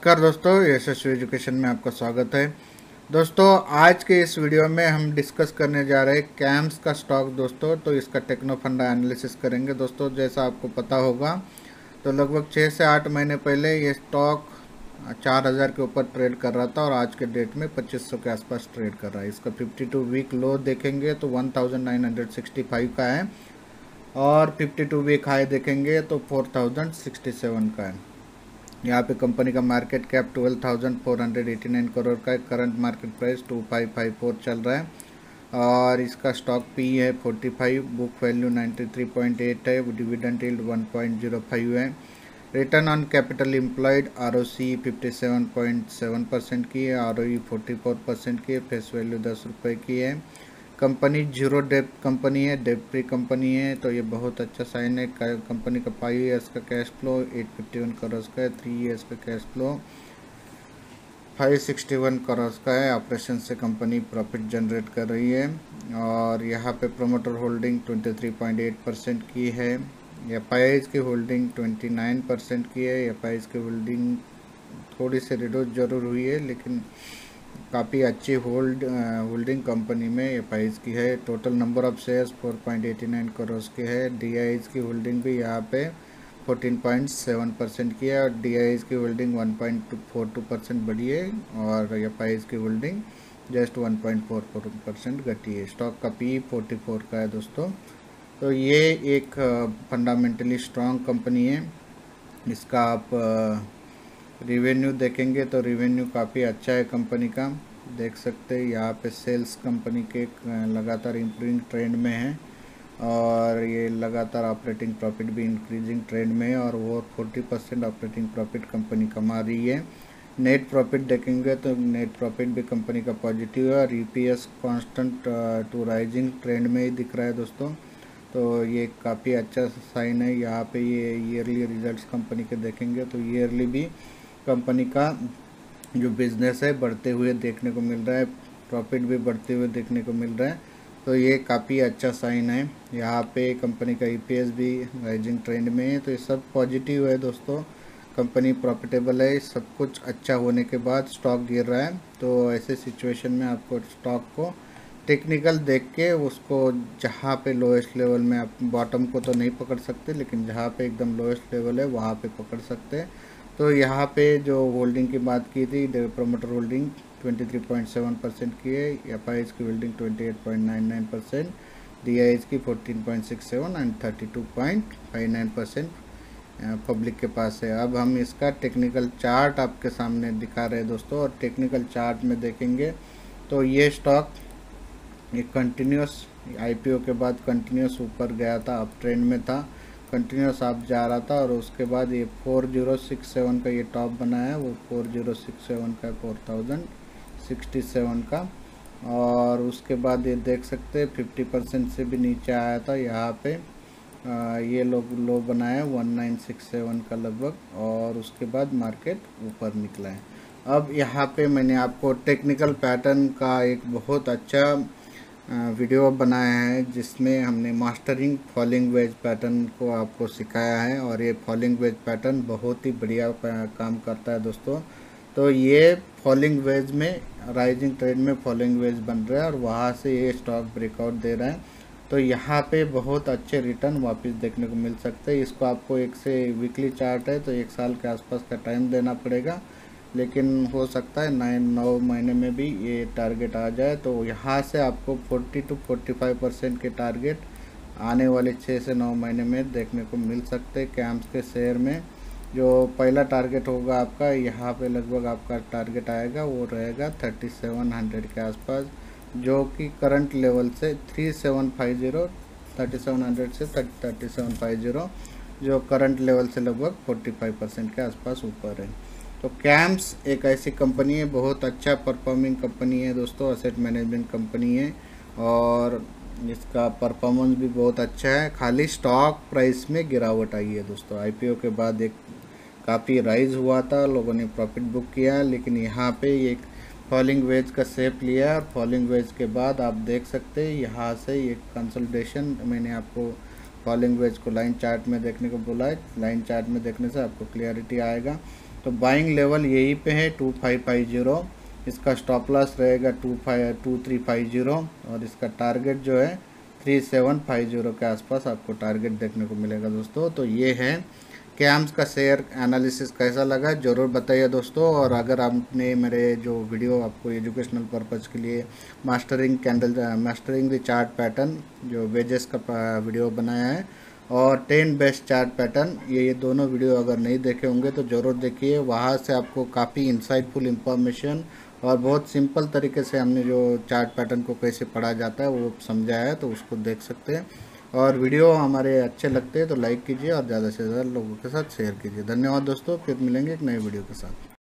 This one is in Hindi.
नमस्कार दोस्तों, यशस्वी एजुकेशन में आपका स्वागत है। दोस्तों आज के इस वीडियो में हम डिस्कस करने जा रहे हैं कैम्स का स्टॉक दोस्तों। तो इसका टेक्नो फंडा एनालिसिस करेंगे दोस्तों। जैसा आपको पता होगा तो लगभग 6 से 8 महीने पहले ये स्टॉक 4000 के ऊपर ट्रेड कर रहा था और आज के डेट में 2500 के आसपास ट्रेड कर रहा है। इसका 52 वीक लो देखेंगे तो 1965 का है और 52 वीक हाई देखेंगे तो 4067 का है। यहाँ पे कंपनी का मार्केट कैप 12,489 करोड़ का है। करंट मार्केट प्राइस 2554 चल रहा है और इसका स्टॉक पी है 45, बुक वैल्यू 93.8 है, डिविडेंड यील्ड 1.05 है। Return on capital employed ROC 57.7% की है, ROE 44% की है, फेस वैल्यू 10 रुपये की है। कंपनी जीरो डेप कंपनी है, डेप फ्री कंपनी है, तो ये बहुत अच्छा साइन है। कंपनी का 5 ईयर्स का कैश फ्लो 851 करोड़ का है, 3 ईयर्स का कैश फ्लो 561 करोड़ का है। ऑपरेशन से कंपनी प्रॉफिट जनरेट कर रही है और यहाँ पे प्रोमोटर होल्डिंग 23.8% की है। FIIs की होल्डिंग 29% की है। FIIs की होल्डिंग थोड़ी सी रिड्यूस जरूर हुई है लेकिन काफ़ी अच्छी होल्डिंग कंपनी में FIIs की है। Total number of shares 4.89 crore के है। DIIs की होल्डिंग भी यहाँ पे 14.7% की है और DIIs की होल्डिंग 1.42% बढ़ी है और FIIs की होल्डिंग जस्ट 1.44% घटी है। स्टॉक का P 44 का है दोस्तों। तो ये एक फंडामेंटली स्ट्रॉन्ग कंपनी है। इसका आप रिवेन्यू देखेंगे तो रिवेन्यू काफ़ी अच्छा है कंपनी का, देख सकते हैं। यहाँ पे सेल्स कंपनी के लगातार इम्प्रूविंग ट्रेंड में है और ये लगातार ऑपरेटिंग प्रॉफिट भी इंक्रीजिंग ट्रेंड में है और वो 40% ऑपरेटिंग प्रॉफिट कंपनी कमा रही है। नेट प्रॉफिट देखेंगे तो नेट प्रॉफिट भी कंपनी का पॉजिटिव है और EPS constant to rising trend में ही दिख रहा है दोस्तों। तो ये काफ़ी अच्छा साइन है। यहाँ पे ये ईयरली रिजल्ट्स कंपनी के देखेंगे तो ईयरली भी कंपनी का जो बिज़नेस है बढ़ते हुए देखने को मिल रहा है, प्रॉफिट भी बढ़ते हुए देखने को मिल रहा है। तो ये काफ़ी अच्छा साइन है। यहाँ पे कंपनी का EPS भी राइजिंग ट्रेंड में है, तो ये सब पॉजिटिव है दोस्तों। कंपनी प्रॉफिटेबल है, सब कुछ अच्छा होने के बाद स्टॉक गिर रहा है। तो ऐसे सिचुएशन में आपको स्टॉक को टेक्निकल देख के उसको जहाँ पे लोएस्ट लेवल में, आप बॉटम को तो नहीं पकड़ सकते लेकिन जहाँ पे एकदम लोएस्ट लेवल है वहाँ पे पकड़ सकते हैं। तो यहाँ पे जो होल्डिंग की बात की थी, प्रोमोटर होल्डिंग 23.7% की है, FIIs की होल्डिंग 28.99%, DIIs की 14.67 एंड 32.59% पब्लिक के पास है। अब हम इसका टेक्निकल चार्ट आपके सामने दिखा रहे हैं दोस्तों और टेक्निकल चार्ट में देखेंगे तो ये स्टॉक एक कंटिन्यूस IPO के बाद कंटिन्यूस ऊपर गया था, अप ट्रेंड में था, कंटिन्यूस आप जा रहा था और उसके बाद ये 4067 का ये टॉप बना है, वो 4067 का 4067 का और उसके बाद ये देख सकते हैं 50% से भी नीचे आया था। यहाँ पे ये लो बनाया 1967 का लगभग और उसके बाद मार्केट ऊपर निकला है। अब यहाँ पे मैंने आपको टेक्निकल पैटर्न का एक बहुत अच्छा वीडियो बनाया है जिसमें हमने मास्टरिंग फॉलिंग वेज पैटर्न को आपको सिखाया है और ये फॉलिंग वेज पैटर्न बहुत ही बढ़िया काम करता है दोस्तों। तो ये फॉलिंग वेज में राइजिंग ट्रेंड में फॉलिंग वेज बन रहा है और वहाँ से ये स्टॉक ब्रेकआउट दे रहा है। तो यहाँ पे बहुत अच्छे रिटर्न वापस देखने को मिल सकते हैं। इसको आपको एक से वीकली चार्ट है तो 1 साल के आसपास का टाइम देना पड़ेगा, लेकिन हो सकता है 9 महीने में भी ये टारगेट आ जाए। तो यहाँ से आपको 40 to 45% के टारगेट आने वाले 6 से 9 महीने में देखने को मिल सकते हैं। कैम्स के शेयर में जो पहला टारगेट होगा आपका, यहाँ पे लगभग आपका टारगेट आएगा वो रहेगा 3700 के आसपास, जो कि करंट लेवल से 3750 3700 से 3750 जो करंट लेवल से लगभग 45% के आसपास ऊपर है। तो कैम्स एक ऐसी कंपनी है, बहुत अच्छा परफॉर्मिंग कंपनी है दोस्तों, एसेट मैनेजमेंट कंपनी है और इसका परफॉर्मेंस भी बहुत अच्छा है। खाली स्टॉक प्राइस में गिरावट आई है दोस्तों। IPO के बाद एक काफ़ी राइज हुआ था, लोगों ने प्रॉफिट बुक किया, लेकिन यहाँ पे एक फॉलिंग वेज का शेप लिया और फॉलिंग वेज के बाद आप देख सकते हैं यहाँ से एक कंसोलिडेशन। मैंने आपको फॉलिंग वेज को लाइन चार्ट में देखने को बोला है, लाइन चार्ट में देखने से आपको क्लियरिटी आएगा। तो बाइंग लेवल यहीं पे है 2550, इसका स्टॉप लॉस रहेगा 2350 और इसका टारगेट जो है 3750 के आसपास आपको टारगेट देखने को मिलेगा दोस्तों। तो ये है कैम्स का शेयर एनालिसिस कैसा लगा ज़रूर बताइए दोस्तों। और अगर आपने मेरे जो वीडियो आपको एजुकेशनल पर्पज़ के लिए मास्टरिंग द चार्ट पैटर्न जो वेजेस का वीडियो बनाया है और 10 बेस्ट चार्ट पैटर्न, ये दोनों वीडियो अगर नहीं देखे होंगे तो ज़रूर देखिए। वहाँ से आपको काफ़ी इंसाइटफुल इंफॉर्मेशन और बहुत सिंपल तरीके से हमने जो चार्ट पैटर्न को कैसे पढ़ा जाता है वो समझाया है, तो उसको देख सकते हैं। और वीडियो हमारे अच्छे लगते हैं तो लाइक कीजिए और ज़्यादा से ज़्यादा लोगों के साथ शेयर कीजिए। धन्यवाद दोस्तों, फिर मिलेंगे एक नए वीडियो के साथ।